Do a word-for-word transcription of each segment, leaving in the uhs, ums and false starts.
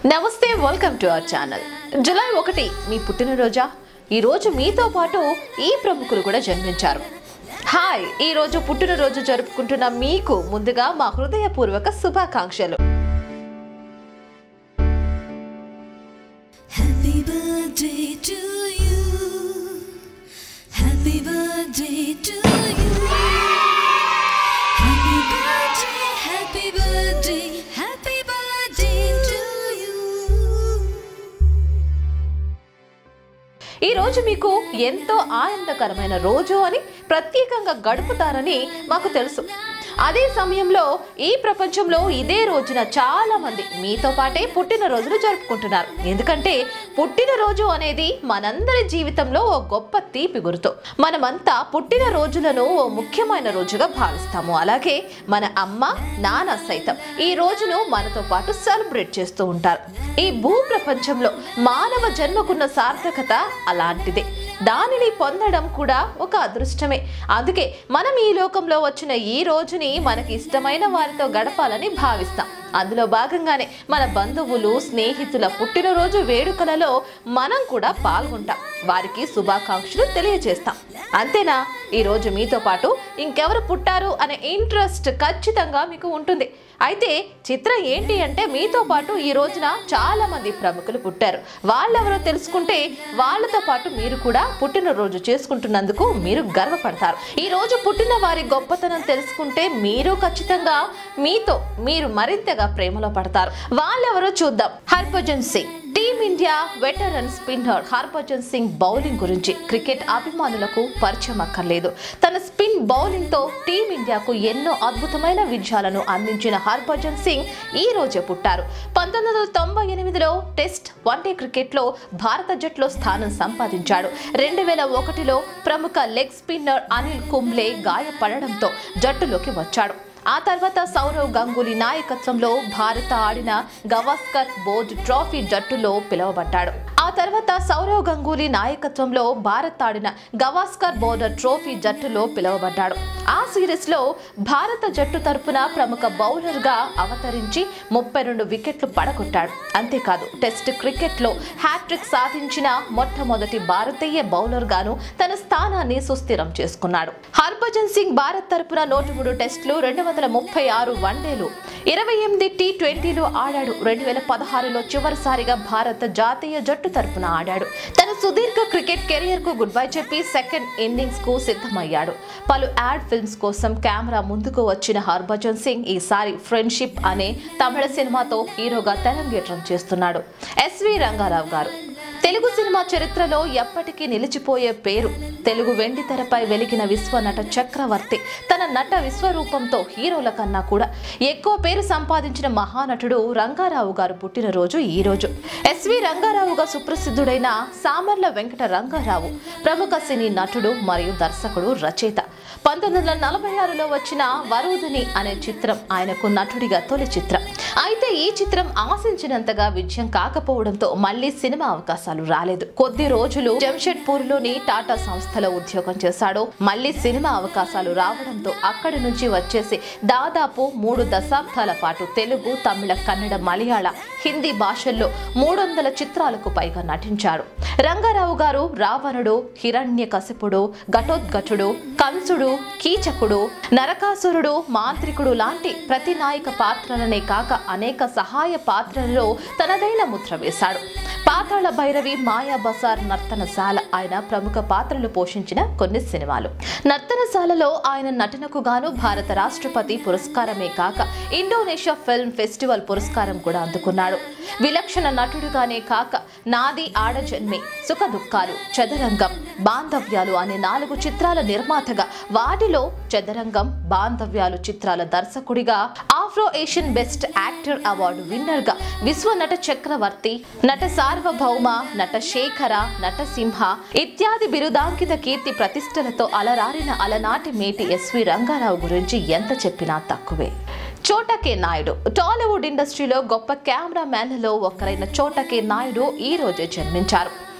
నమస్తే, welcome to our channel. July ఒకటి మీ పుట్టినరోజా? ఈ రోజు మీతో పాటు ఈ ప్రముఖులు కూడా జన్మించారు. హాయ్, ఈ రోజు పుట్టినరోజు జరుపుకుంటున్న మీకు ముందుగా మా హృదయపూర్వక శుభాకాంక్షలు. Happy birthday to you. Happy birthday to you. Happy birthday, happy birthday, happy birthday to you. ఈ రోజు మీకు ఎంతో ఆనందకరమైన రోజు అని ప్రత్యేకంగా గడుపుతారని మాకు తెలుసు. అదే సమయంలో ఈ ప్రపంచంలో ఇదే రోజున చాలా మంది మీతో పాటే పుట్టినరోజులు జరుపుకుంటున్నారు. ఎందుకంటే పుట్టినరోజు అనేది మనందరి జీవితంలో ఓ గొప్ప తీపి గుర్తు. మనమంతా పుట్టినరోజులను ఓ ముఖ్యమైన రోజుగా భావిస్తాము. అలాగే మన అమ్మ నాన్న సైతం ఈ రోజును మనతో పాటు సెలబ్రేట్ చేస్తూ ఉంటారు. ఈ భూ ప్రపంచంలో మానవ జన్మకున్న సార్థకత అలాంటిదే. దానిని పొందడం కూడా ఒక అదృష్టమే. అందుకే మనం ఈ లోకంలో వచ్చిన ఈ రోజుని మనకి ఇష్టమైన వారితో గడపాలని భావిస్తాం. అందులో భాగంగానే మన బంధువులు స్నేహితుల పుట్టినరోజు వేడుకలలో మనం కూడా పాల్గొంటాం, వారికి శుభాకాంక్షలు తెలియజేస్తాం. అంతేనా? ఈరోజు మీతో పాటు ఇంకెవరు పుట్టారు అనే ఇంట్రెస్ట్ ఖచ్చితంగా మీకు ఉంటుంది. అయితే చిత్రం ఏంటి అంటే మీతో పాటు ఈ రోజున చాలా మంది ప్రముఖులు పుట్టారు. వాళ్ళెవరో తెలుసుకుంటే వాళ్ళతో పాటు మీరు కూడా పుట్టినరోజు చేసుకుంటున్నందుకు మీరు గర్వపడతారు. ఈ రోజు పుట్టిన వారి గొప్పతనం తెలుసుకుంటే మీరు ఖచ్చితంగా మీతో మీరు మరింతగా ప్రేమలో పడతారు. వాళ్ళెవరో చూద్దాం. Harbhajan Singh, team India veteran spinner Harbhajan Singh bowling గురించి క్రికెట్ అభిమానులకు పరిచయం అక్కర్లేదు. తన స్పిన్ బౌలింగ్ తో టీమిండియాకు ఎన్నో అద్భుతమైన విజయాలను అందించిన హర్భజన్ సింగ్ ఈ రోజే పుట్టారు. పంతొమ్మిది వందల తొంభై ఎనిమిదిలో టెస్ట్ వన్డే క్రికెట్ లో భారత జట్టులో స్థానం సంపాదించాడు. రెండు వేల ఒకటిలో ప్రముఖ లెగ్ స్పిన్నర్ అనిల్ కుంబ్లే గాయపడడంతో జట్టులోకి వచ్చాడు. ఆ తర్వాత సౌరవ్ గంగూలీ నాయకత్వంలో భారత ఆడిన గవాస్కర్ బోర్డ్ ట్రోఫీ జట్టులో పిలువబడ్డాడు. ఆ తర్వాత సౌరవ్ గంగూలీ నాయకత్వంలో భారత్ ఆడిన గవాస్కర్ బోర్డర్ ట్రోఫీ జట్టులో పిలువబడ్డాడు. ఆ సిరీస్ లో భారత జట్టు తరపున ప్రముఖ బౌలర్ గా అవతరించి ముప్పై రెండు వికెట్లు పడగొట్టాడు. అంతేకాదు టెస్ట్ క్రికెట్ లో హ్యాట్రిక్ సాధించిన మొట్టమొదటి భారతీయ బౌలర్ గాను తన స్థానాన్ని సుస్థిరం చేసుకున్నాడు. హర్భజన్ సింగ్ భారత్ తరపున నూట మూడు టెస్టులు, రెండు వందల ముప్పై ఆరు వన్డేలు, ఇరవై ఎనిమిది టీ ట్వంటీలు ఆడాడు. రెండు వేల పదహారులో చివరిసారిగా భారత జాతీయ జట్టు తరపున ఆడాడు. తన సుదీర్ఘ క్రికెట్ కెరియర్ కు గుడ్ బై చెప్పి సెకండ్ ఇన్నింగ్స్ కు సిద్ధమయ్యాడు. పలు యాడ్ ఫిల్మ్స్ కోసం కెమెరా ముందుకు వచ్చిన హర్భజన్ సింగ్ ఈసారి ఫ్రెండ్షిప్ అనే తమిళ సినిమాతో హీరోగా తెరంగేట్రం చేస్తున్నాడు. ఎస్వి రంగారావు గారు తెలుగు సినిమా చరిత్రలో ఎప్పటికీ నిలిచిపోయే పేరు. తెలుగు వెండి తెరపై వెలిగిన విశ్వ నట చక్రవర్తి తన నట విశ్వరూపంతో హీరోల కన్నా కూడా ఎక్కువ పేరు సంపాదించిన మహానటుడు రంగారావు గారు పుట్టినరోజు ఈ రోజు. ఎస్వి రంగారావుగా సుప్రసిద్ధుడైన సామర్ల వెంకట రంగారావు ప్రముఖ సినీ నటుడు మరియు దర్శకుడు, రచయిత. పంతొమ్మిది వందల నలభై ఆరులో వచ్చిన వరుదిని అనే చిత్రం ఆయనకు నటుడిగా తొలి చిత్రం. అయితే ఈ చిత్రం ఆశించినంతగా విజయం కాకపోవడంతో మళ్లీ సినిమా అవకాశాలు రాలేదు. కొద్ది రోజులు జంషెడ్పూర్ లోని టాటా సంస్థలో ఉద్యోగం చేశాడు. మళ్లీ సినిమా అవకాశాలు రావడంతో అక్కడి నుంచి వచ్చేసి దాదాపు మూడు దశాబ్దాల పాటు తెలుగు, తమిళ, కన్నడ, మలయాళ, హిందీ భాషల్లో మూడు వందల చిత్రాలకు పైగా నటించాడు. రంగారావు గారు రావణుడు, హిరణ్యకశిపుడు, ఘటోద్ఘటుడు, కంసుడు, కీచకుడు, నరకాసురుడు, మాంత్రికుడు లాంటి ప్రతి నాయక పాత్రలనే కాక అనేక సహాయ పాత్రలలో తనదైన ముద్ర వేశాడు. పాతాళ భైరవి, మాయా బజార్, నర్తనశాల ఆయన ప్రముఖ పాత్రలు పోషించిన కొన్ని సినిమాలు. నర్తనశాలలో ఆయన నటనకు గాను భారత రాష్ట్రపతి పురస్కారమే కాక ఇండోనేషియా ఫిల్మ్ ఫెస్టివల్ పురస్కారం కూడా అందుకున్నాడు. విలక్షణ నటుడుగానే కాక నాది ఆడజన్మే, సుఖ దుఃఖాలు, చదరంగం, బాంధవ్యాలు అనే నాలుగు చిత్రాల నిర్మాతగా, వాటిలో చదరంగం, బాంధవ్యాలు చిత్రాల దర్శకుడిగా, Afro Asian best actor award winner గా, విశ్వ నట చక్రవర్తి, నట సార్వభౌమ, నట శేఖర, నట సింహ ఇత్యాది బిరుదాంకిత కీర్తి ప్రతిష్టలతో అలరారిన అలనాటి మేటి ఎస్వి రంగారావు గురించి ఎంత చెప్పినా తక్కువే. చోటా కే నాయుడు టాలీవుడ్ ఇండస్ట్రీలో గొప్ప కెమెరా మ్యాన్లలో ఒకరైన చోటా కే నాయుడు ఈ రోజే జన్మించారు.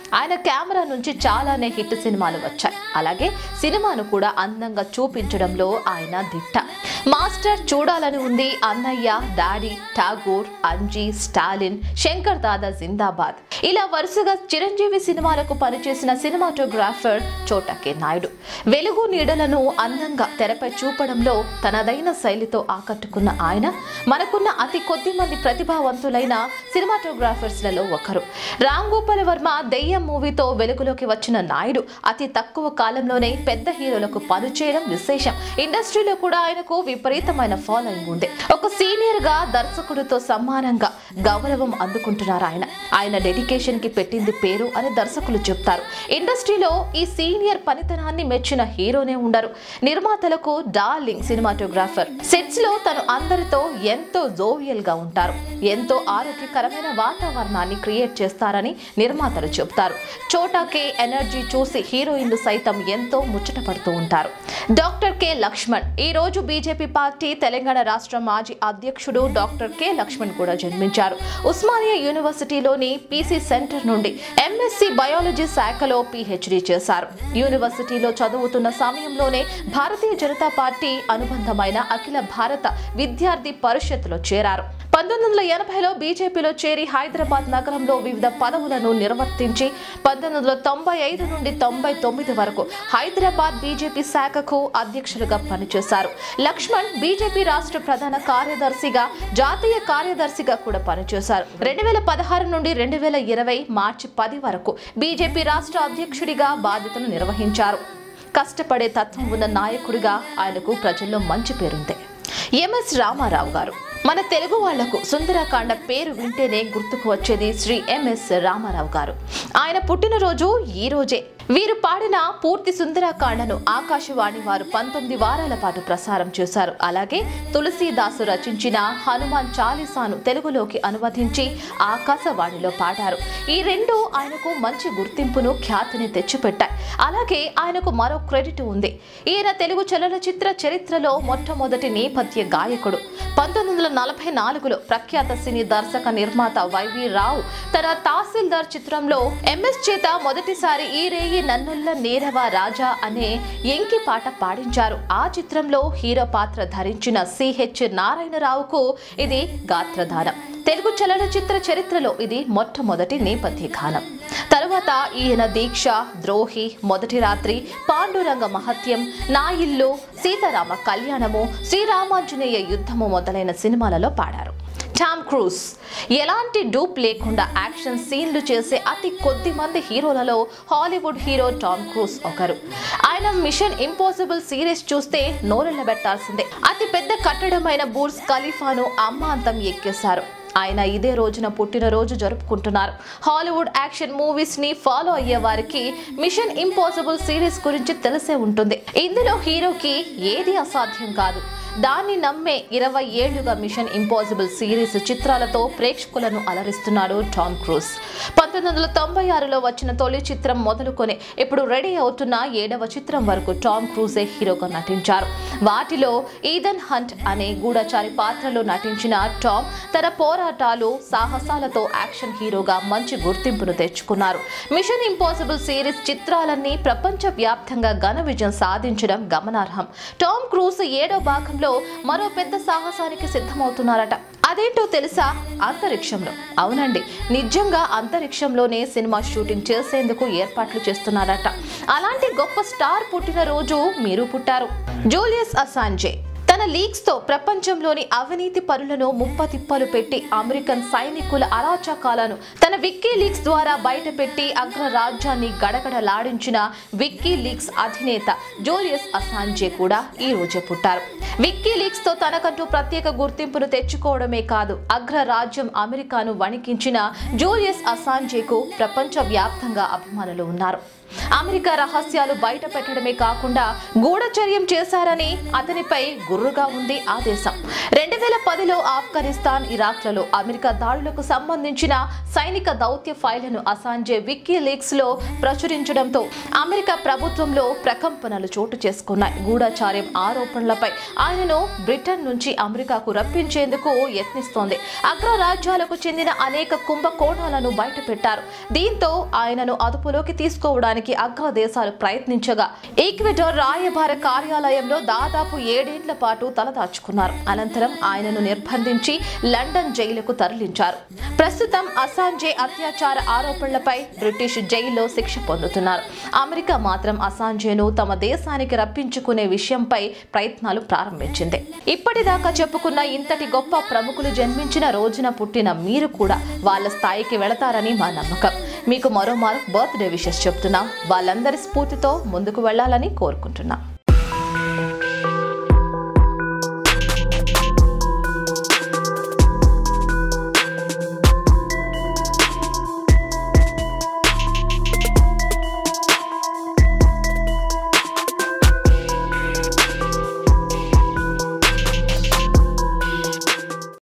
ఆయన కెమెరా నుంచి చాలానే హిట్ సినిమాలు వచ్చాయి. అలాగే సినిమాను కూడా అందంగా చూపించడంలో ఆయన దిట్ట. Master, Choodalani Undi, Annayya, daddy, Tagore, Anji, Stalin, Shankar Dada Zindabad ఇలా వరుసగా చిరంజీవి సినిమాలకు పనిచేసిన సినిమాటోగ్రాఫర్ చోటా కే నాయుడు. వెలుగు నీడలను అందంగా తెరపై చూపడంలో తనదైన శైలితో ఆకట్టుకున్న ఆయన మనకున్న అతి కొద్ది మంది ప్రతిభావంతులైన సినిమాటోగ్రాఫర్స్ లలో ఒకరు. రామ్ గోపాల్ వర్మ దెయ్యం మూవీతో వెలుగులోకి వచ్చిన నాయుడు అతి తక్కువ కాలంలోనే పెద్ద హీరోలకు పనిచేయడం విశేషం. ఇండస్ట్రీలో కూడా ఆయనకు విపరీతమైన ఫాలోయింగ్ ఉంది. ఒక సీనియర్ గా దర్శకుడితో సమానంగా గౌరవం అందుకుంటున్నారు ఆయన. ఆయన డెడికేషన్ కి పెట్టింది పేరు అని దర్శకులు చెప్తారు. ఇండస్ట్రీలో ఈ సీనియర్ పనితనాన్ని మెచ్చిన హీరోనే ఉండరు. నిర్మాతలకు డార్లింగ్ సినిమాటోగ్రాఫర్. సెట్స్ లో తను అందరితో ఎంతో జోవియల్ గా ఉంటారు. ఎంతో ఆరోగ్యకరమైన వాతావరణాన్ని క్రియేట్ చేస్తారని నిర్మాతలు చెప్తారు. చోటా కే ఎనర్జీ చూసి హీరోయిన్లు సైతం ఎంతో ముచ్చట పడుతూ ఉంటారు. డాక్టర్ కె లక్ష్మణ్ ఈ రోజు బీజేపీ పార్టీ తెలంగాణ రాష్ట్ర మాజీ అధ్యక్షుడు డాక్టర్ కె లక్ష్మణ్ కూడా జన్మించారు. ఉస్మానియా యూనివర్సిటీలోని పీసీ సెంటర్ నుండి ఎంఎస్సీ బయాలజీ శాఖలో పీహెచ్డీ చేశారు. యూనివర్సిటీలో చదువుతున్న సమయంలోనే భారతీయ జనతా పార్టీ అనుబంధమైన అఖిల భారత విద్యార్థి పరిషత్లో చేరారు. పంతొమ్మిది వందల ఎనభైలో బీజేపీలో చేరి హైదరాబాద్ నగరంలో వివిధ పదవులను నిర్వర్తించి పంతొమ్మిది వందల తొంభై ఐదు నుండి తొంభై తొమ్మిది వరకు హైదరాబాద్ బీజేపీ శాఖకు అధ్యక్షులుగా పనిచేశారు. లక్ష్మణ్ బీజేపీ రాష్ట్ర ప్రధాన కార్యదర్శిగా, జాతీయ కార్యదర్శిగా కూడా పనిచేశారు. రెండు వేల పదహారు నుండి రెండు వేల ఇరవై మార్చి పది వరకు బీజేపీ రాష్ట్ర అధ్యక్షుడిగా బాధ్యతలు నిర్వహించారు. కష్టపడే తత్వం ఉన్న నాయకుడిగా ఆయనకు ప్రజల్లో మంచి పేరుంది. ఎంఎస్ రామారావు గారు. మన తెలుగు వాళ్లకు సుందరకాండ పేరు వింటేనే గుర్తుకు వచ్చేది శ్రీ ఎంఎస్ రామారావు గారు. ఆయన పుట్టినరోజు ఈ రోజే. వీరు పాడిన పూర్తి సుందరకాండను ఆకాశవాణి వారు పంతొమ్మిది వారాల పాటు ప్రసారం చేశారు. అలాగే తులసీదాసు రచించిన హనుమాన్ చాలీసాను తెలుగులోకి అనువదించి ఆకాశవాణిలో పాడారు. ఈ రెండు ఆయనకు మంచి గుర్తింపును, ఖ్యాతిని తెచ్చిపెట్టాయి. అలాగే ఆయనకు మరో క్రెడిట్ ఉంది. ఈయన తెలుగు చలనచిత్ర చరిత్రలో మొట్టమొదటి నేపథ్య గాయకుడు. పంతొమ్మిది వందల నలభై నాలుగులో ప్రఖ్యాత సినీ దర్శక నిర్మాత వైవి రావు తన తహసీల్దార్ చిత్రంలో ఎంఎస్ చేత మొదటిసారి ఈ రేయి నన్నుల్ల నేరవ రాజా అనే ఎంకి పాట పాడించారు. ఆ చిత్రంలో హీరో పాత్ర ధరించిన సిహెచ్ నారాయణరావుకు ఇది గాత్రదానం. తెలుగు చలనచిత్ర చరిత్రలో ఇది మొట్టమొదటి నేపథ్య గానం. తరువాత ఈయన దీక్ష, ద్రోహి, మొదటి రాత్రి, పాండురంగ మహత్యం, నా ఇల్లు, సీతారామ కళ్యాణము, శ్రీరామాంజనేయ యుద్ధము మొదలైన సినిమాలలో పాడారు. టామ్ క్రూజ్ ఎలాంటి డూప్ లేకుండా యాక్షన్ సీన్లు చేసే అతి కొద్ది మంది హీరోలలో హాలీవుడ్ హీరో టామ్ క్రూజ్ ఒకరు. ఆయన మిషన్ ఇంపాసిబుల్ సిరీస్ చూస్తే నోరెళ్లబెట్టాల్సిందే. అతి పెద్ద కట్టడమైన బుర్జ్ ఖలీఫాను అమ్మాంతం ఎక్కేశారు. ఆయన ఇదే రోజున పుట్టినరోజు జరుపుకుంటున్నారు. హాలీవుడ్ యాక్షన్ మూవీస్ ని ఫాలో అయ్యే వారికి మిషన్ ఇంపాసిబుల్ సిరీస్ గురించి తెలిసే ఉంటుంది. ఇందులో హీరోకి ఏది అసాధ్యం కాదు. దాన్ని నమ్మే ఇరవై ఏళ్లుగా మిషన్ ఇంపాసిబుల్ సిరీస్ చిత్రాలతో ప్రేక్షకులను అలరిస్తున్నాడు టామ్ క్రూజ్. పంతొమ్మిది వందల తొంభై ఆరులో వచ్చిన తొలి చిత్రం మొదలుకొని ఇప్పుడు రెడీ అవుతున్న ఏడవ చిత్రం వరకు టామ్ క్రూజే హీరోగా నటించారు. వాటిలో ఈథన్ హంట్ అనే గూఢచారి పాత్రలో నటించిన టామ్ తన పోరాటాలు, సాహసాలతో యాక్షన్ హీరోగా మంచి గుర్తింపును తెచ్చుకున్నారు. మిషన్ ఇంపాసిబుల్ సిరీస్ చిత్రాలన్నీ ప్రపంచ వ్యాప్తంగా ఘన విజయం సాధించడం గమనార్హం. టామ్ క్రూజ్ ఏడో భాగంలో మరో పెద్ద సాహసానికి సిద్ధమవుతున్నారట. అదేంటో తెలుసా? అంతరిక్షంలో. అవునండి, నిజంగా అంతరిక్షంలోనే సినిమా షూటింగ్ చేసేందుకు ఏర్పాట్లు చేస్తున్నారట. అలాంటి గొప్ప స్టార్ పుట్టినరోజు మీరు పుట్టారు. జూలియస్ అసాంజే తన లీక్స్ తో ప్రపంచంలోని అవినీతి పరులను ముప్పతిప్పలు పెట్టి అమెరికన్ సైనికుల అరాచకాలను తన విక్కీ లీక్స్ ద్వారా బయటపెట్టి అగ్రరాజ్యాన్ని గడగడలాడించిన విక్కీ లీక్స్ అధినేత జూలియస్ అసాంజే కూడా ఈ రోజే పుట్టారు. విక్కీ లీక్స్ తో తనకంటూ ప్రత్యేక గుర్తింపును తెచ్చుకోవడమే కాదు, అగ్రరాజ్యం అమెరికాను వణికించిన జూలియస్ అసాంజేకు ప్రపంచ వ్యాప్తంగా అభిమానులు ఉన్నారు. అమెరికా రహస్యాలు బయట పెట్టడమే కాకుండా గూఢచర్యం చేశారని అతనిపై గుర్రుగా ఉంది ఆ దేశం. రెండు వేల పదిలో ఆఫ్ఘనిస్తాన్, ఇరాక్లలో అమెరికా దాడులకు సంబంధించిన సైనిక దౌత్య ఫైళ్లను అసాంజే వికీలీక్స్ లో ప్రచురించడంతో అమెరికా ప్రభుత్వంలో ప్రకంపనలు చోటు చేసుకున్నాయి. గూఢచార్యం ఆరోపణలపై ఆయనను బ్రిటన్ నుంచి అమెరికాకు రప్పించేందుకు యత్నిస్తోంది. అగ్రరాజ్యాలకు చెందిన అనేక కుంభకోణాలను బయటపెట్టారు. దీంతో ఆయనను అదుపులోకి తీసుకోవడానికి అగ్ర దేశాలు ప్రయత్నించగా ఈక్వెడార్ రాయబార కార్యాలయంలో దాదాపు ఏడేళ్ల పాటు తలదాచుకున్నారు. అనంతరం ఆయనను నిర్బంధించి లండన్ జైలుకు తరలించారు. ప్రస్తుతం అసాంజే అత్యాచార ఆరోపణలపై బ్రిటిష్ జైల్లో శిక్ష పొందుతున్నారు. అమెరికా మాత్రం అసాంజేను తమ దేశానికి రప్పించుకునే విషయంపై ప్రయత్నాలు ప్రారంభించింది. ఇప్పటిదాకా చెప్పుకున్న ఇంతటి గొప్ప ప్రముఖులు జన్మించిన రోజున పుట్టిన మీరు కూడా వాళ్ళ స్థాయికి వెళతారని మా నమ్మకం. మీకు మరోమారు బర్త్డే విషెస్ చెప్తున్నాం. వాళ్ళందరి స్ఫూర్తితో ముందుకు వెళ్లాలని కోరుకుంటున్నాం.